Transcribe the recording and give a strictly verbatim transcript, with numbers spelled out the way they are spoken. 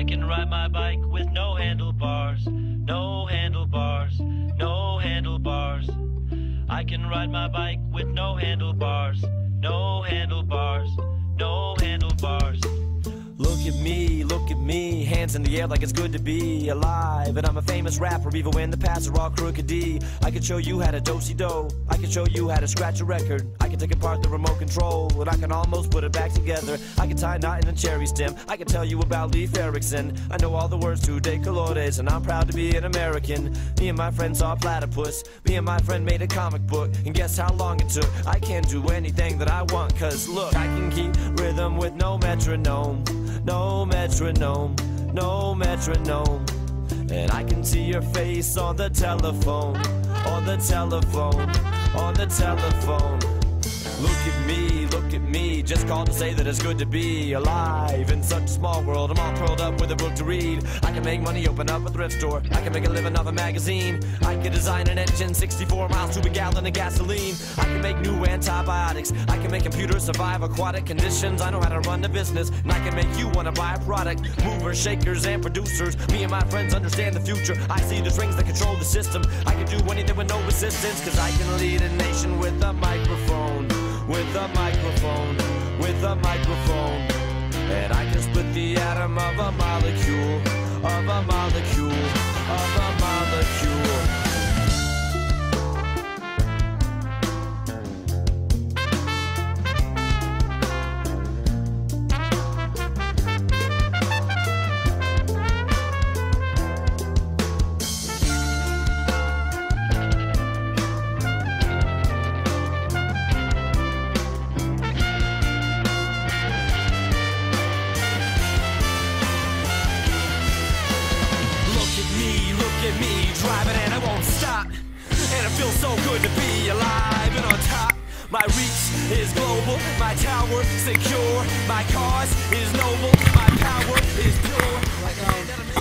I can ride my bike with no handlebars, no handlebars, no handlebars. I can ride my bike with no handlebars, no handlebars, no handlebars. Look at me, look at me, hands in the air like it's good to be alive. And I'm a famous rapper, even when the paths are all crooked D. I can show you how to do-si-do, I can show you how to scratch a record. I can take apart the remote control, and I can almost put it back together. I can tie a knot in a cherry stem, I can tell you about Leif Erikson. I know all the words to De Colores, and I'm proud to be an American. Me and my friend saw a platypus, me and my friend made a comic book. And guess how long it took? I can do anything that I want, cause look, I can keep rhythm with no metronome. No metronome, no metronome. And I can see your face on the telephone, on the telephone, on the telephone. Look at me, look at me, just called to say that it's good to be alive in such a small world. I'm all curled up with a book to read. I can make money, open up a thrift store. I can make a living off a magazine. I can design an engine, sixty-four miles to a gallon of gasoline. I can make new antibiotics. I can make computers survive aquatic conditions. I know how to run the business, and I can make you want to buy a product. Movers, shakers, and producers. Me and my friends understand the future. I see the strings that control the system. I can do anything with no resistance, cause I can lead a nation with a microphone. With a microphone, with a microphone. And I can split the atom of a molecule, of a molecule, of a molecule. Look at me, driving and I won't stop. And it feels so good to be alive and on top. My reach is global, my tower secure. My cause is noble, my power is pure. Like, um,